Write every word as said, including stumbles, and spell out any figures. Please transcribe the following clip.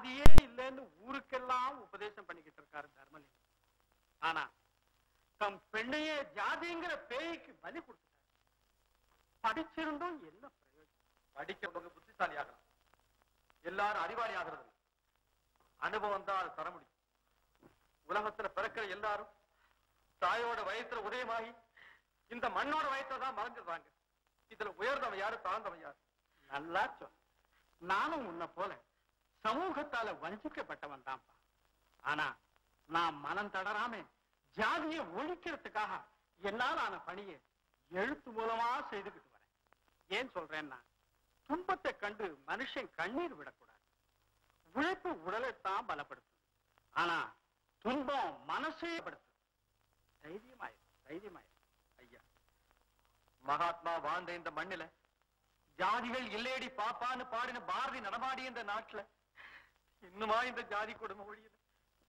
ஜாதியே இல்லைன்னு ஊருக்கெல்லாம் உபதேசம் பண்ணிக்கிட்டு இருக்காரு தர்மலிங்கம். ஆனா தம் பெண்ணையே ஜாதிங்கிற பேய்க்கு பலி கொடுத்துட்டாரு. படிச்சிருந்தும் என்ன பிரயோஜனம்? படிக்கிறவங்க புத்திசாலி ஆகலாம், எல்லாரும் அறிவாளி ஆகிறது. அனுபவம் தான் அதை தர முடியும். உலகத்துல பிறக்கிற எல்லாரும் தாயோட வயசுல உதயமாகி இந்த மண்ணோட வயசுல தான் மறந்துடுறாங்க. இதுல உயர்ந்தவன் யாரு, தாழ்ந்தவன் யாரு? நல்லா சொல். நானும் உன்னை போல சமூகத்தால வஞ்சிக்கப்பட்டவன் தான்ப்பா. ஆனா நான் மனம் தளராம ஜாதியை ஒழிக்கிறதுக்காக என்னால் ஆன பணியை எழுத்து மூலமா செய்துக்கிட்டு வரேன். ஏன் சொல்றேன்னா, துன்பத்தை கண்டு மனுஷன் கண்ணீர் விடக்கூடாது. உழைப்பு உடலைத்தான் பலப்படுத்தும், ஆனா துன்பம் மனசே படுத்தும். தைரியமாயிரு தைரியமாயிரு ஐயா, மகாத்மா வாழ்ந்த இந்த மண்ணில ஜாதிகள் இல்லேடி பாப்பான்னு பாடின பாரதி நடமாடி இந்த நாட்டுல இன்னுமா இந்த ஜாதி கொடுமை ஒழியுது?